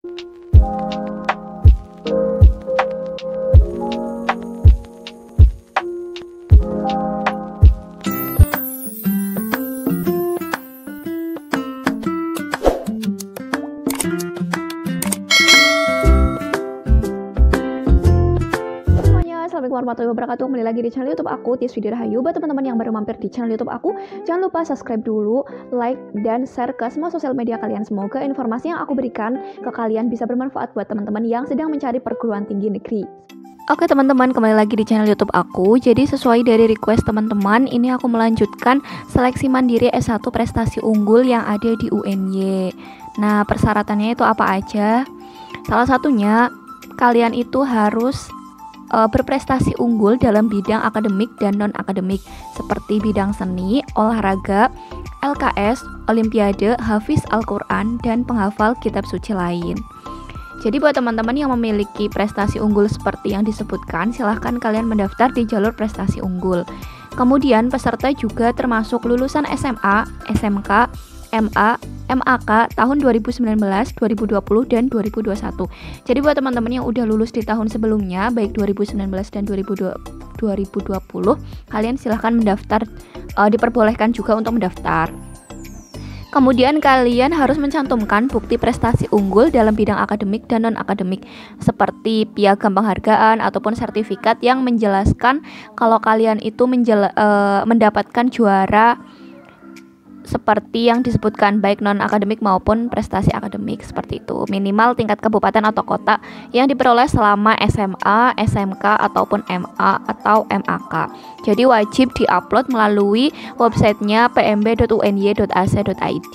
Assalamualaikum warahmatullahi wabarakatuh. Kembali lagi di channel YouTube aku, Tiaswidi Rahayu. Buat teman-teman yang baru mampir di channel YouTube aku, jangan lupa subscribe dulu, like, dan share ke semua sosial media kalian. Semoga informasi yang aku berikan ke kalian bisa bermanfaat buat teman-teman yang sedang mencari perguruan tinggi negeri. Oke teman-teman, kembali lagi di channel YouTube aku. Jadi sesuai dari request teman-teman, ini aku melanjutkan seleksi mandiri S1 prestasi unggul yang ada di UNY. Nah, persyaratannya itu apa aja? Salah satunya, kalian itu harus berprestasi unggul dalam bidang akademik dan non-akademik seperti bidang seni, olahraga, LKS, olimpiade, hafiz Al-Quran, dan penghafal kitab suci lain. Jadi buat teman-teman yang memiliki prestasi unggul seperti yang disebutkan, silahkan kalian mendaftar di jalur prestasi unggul. Kemudian peserta juga termasuk lulusan SMA, SMK, MA, MAK tahun 2019, 2020, dan 2021. Jadi buat teman-teman yang udah lulus di tahun sebelumnya, baik 2019 dan 2020, kalian silahkan mendaftar, diperbolehkan juga untuk mendaftar. Kemudian kalian harus mencantumkan bukti prestasi unggul dalam bidang akademik dan non-akademik seperti piagam penghargaan ataupun sertifikat yang menjelaskan kalau kalian itu mendapatkan juara seperti yang disebutkan baik non-akademik maupun prestasi akademik seperti itu. Minimal tingkat kabupaten atau kota yang diperoleh selama SMA, SMK ataupun MA atau MAK. Jadi wajib diupload melalui websitenya pmb.uny.ac.id.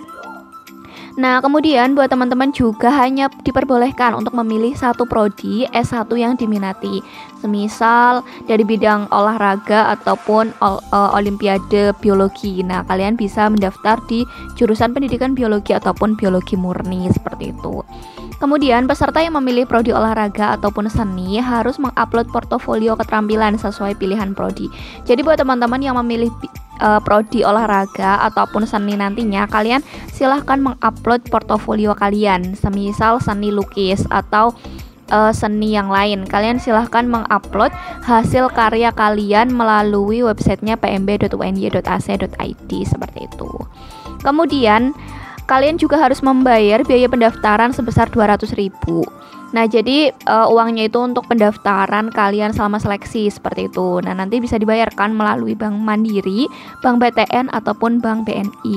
Nah, kemudian buat teman-teman juga hanya diperbolehkan untuk memilih satu prodi S1 yang diminati. Semisal dari bidang olahraga ataupun olimpiade biologi. Nah, kalian bisa mendaftar di jurusan pendidikan biologi ataupun biologi murni seperti itu. Kemudian peserta yang memilih prodi olahraga ataupun seni harus mengupload portofolio keterampilan sesuai pilihan prodi. Jadi buat teman-teman yang memilih prodi olahraga ataupun seni nantinya, kalian silahkan mengupload portofolio kalian, semisal seni lukis atau seni yang lain. Kalian silahkan mengupload hasil karya kalian melalui websitenya pmb.uny.ac.id seperti itu. Kemudian kalian juga harus membayar biaya pendaftaran sebesar 200.000. Nah, jadi uangnya itu untuk pendaftaran kalian selama seleksi seperti itu. Nah, nanti bisa dibayarkan melalui Bank Mandiri, Bank BTN ataupun Bank BNI.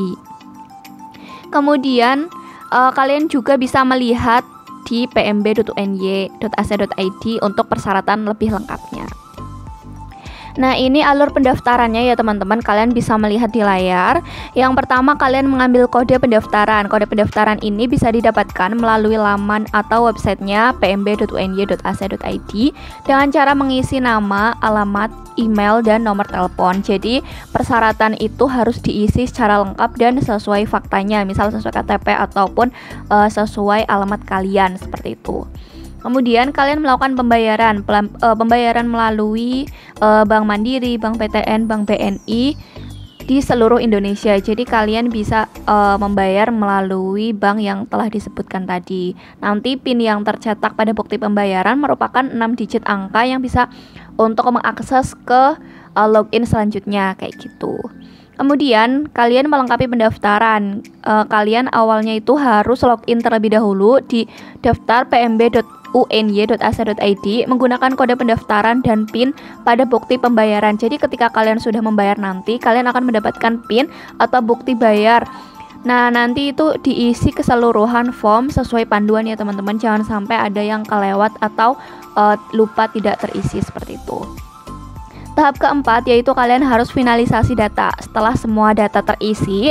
Kemudian kalian juga bisa melihat di pmb.uny.ac.id untuk persyaratan lebih lengkapnya. Nah, ini alur pendaftarannya ya teman-teman, kalian bisa melihat di layar. Yang pertama, kalian mengambil kode pendaftaran. Kode pendaftaran ini bisa didapatkan melalui laman atau websitenya pmb.uny.ac.id dengan cara mengisi nama, alamat, email, dan nomor telepon. Jadi persyaratan itu harus diisi secara lengkap dan sesuai faktanya, misal sesuai KTP ataupun sesuai alamat kalian seperti itu. Kemudian kalian melakukan pembayaran melalui Bank Mandiri, Bank BTN, Bank BNI di seluruh Indonesia. Jadi kalian bisa membayar melalui bank yang telah disebutkan tadi. Nanti PIN yang tercetak pada bukti pembayaran merupakan 6 digit angka yang bisa untuk mengakses ke login selanjutnya kayak gitu. Kemudian kalian melengkapi pendaftaran. Kalian awalnya itu harus login terlebih dahulu di daftar pmb.uny.ac.id menggunakan kode pendaftaran dan PIN pada bukti pembayaran. Jadi ketika kalian sudah membayar nanti, kalian akan mendapatkan PIN atau bukti bayar. Nah, nanti itu diisi keseluruhan form sesuai panduan ya teman-teman. Jangan sampai ada yang kelewat atau lupa tidak terisi seperti itu. Tahap keempat yaitu kalian harus finalisasi data. Setelah semua data terisi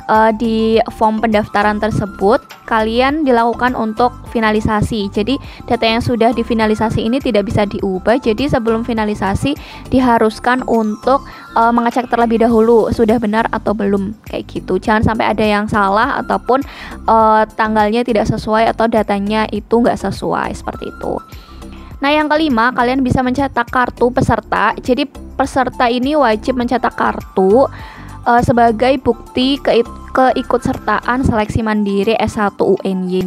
di form pendaftaran tersebut, kalian dilakukan untuk finalisasi. Jadi data yang sudah difinalisasi ini tidak bisa diubah. Jadi sebelum finalisasi diharuskan untuk mengecek terlebih dahulu sudah benar atau belum kayak gitu. Jangan sampai ada yang salah ataupun tanggalnya tidak sesuai atau datanya itu nggak sesuai seperti itu. Nah, yang kelima, kalian bisa mencetak kartu peserta. Jadi peserta ini wajib mencetak kartu sebagai bukti keikutsertaan seleksi mandiri S1 UNY.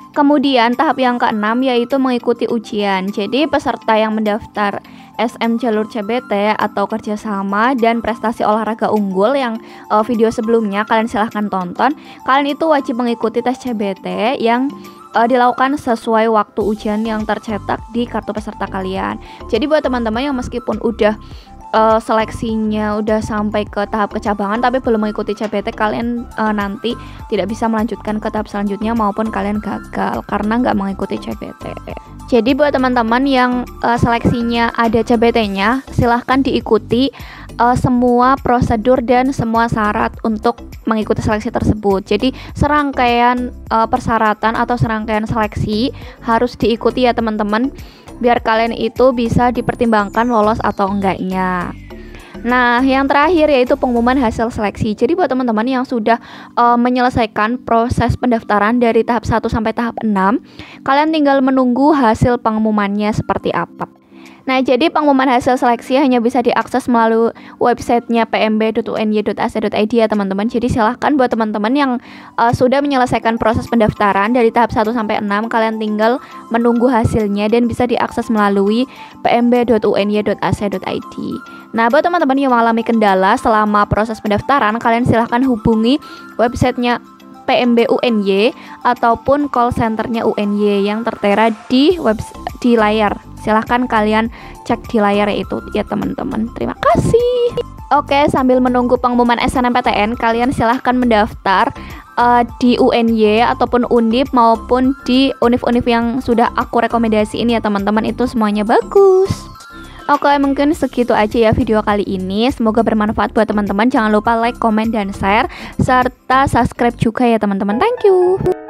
Kemudian tahap yang keenam yaitu mengikuti ujian. Jadi peserta yang mendaftar SM jalur CBT atau kerjasama dan prestasi olahraga unggul yang video sebelumnya kalian silahkan tonton. Kalian itu wajib mengikuti tes CBT yang dilakukan sesuai waktu ujian yang tercetak di kartu peserta kalian. Jadi buat teman-teman yang meskipun udah seleksinya udah sampai ke tahap kecabangan tapi belum mengikuti CBT, kalian nanti tidak bisa melanjutkan ke tahap selanjutnya maupun kalian gagal karena nggak mengikuti CBT. Jadi buat teman-teman yang seleksinya ada CBT-nya, silahkan diikuti semua prosedur dan semua syarat untuk mengikuti seleksi tersebut. Jadi serangkaian persyaratan atau serangkaian seleksi harus diikuti ya teman-teman, biar kalian itu bisa dipertimbangkan lolos atau enggaknya. Nah, yang terakhir yaitu pengumuman hasil seleksi. Jadi buat teman-teman yang sudah menyelesaikan proses pendaftaran dari tahap 1 sampai tahap 6, kalian tinggal menunggu hasil pengumumannya seperti apa. Nah, jadi pengumuman hasil seleksi hanya bisa diakses melalui websitenya pmb.uny.ac.id ya teman-teman. Jadi silahkan buat teman-teman yang sudah menyelesaikan proses pendaftaran dari tahap 1 sampai 6, kalian tinggal menunggu hasilnya dan bisa diakses melalui pmb.uny.ac.id. Nah, buat teman-teman yang mengalami kendala selama proses pendaftaran, kalian silahkan hubungi websitenya PMB UNY ataupun call centernya UNY yang tertera di layar. Silahkan kalian cek di layar itu ya teman-teman. Terima kasih. Oke, sambil menunggu pengumuman SNMPTN, kalian silahkan mendaftar di UNY ataupun Undip maupun di univ-univ yang sudah aku rekomendasiin ya teman-teman. Itu semuanya bagus. Oke, mungkin segitu aja ya video kali ini. Semoga bermanfaat buat teman-teman. Jangan lupa like, komen, dan share serta subscribe juga ya teman-teman. Thank you.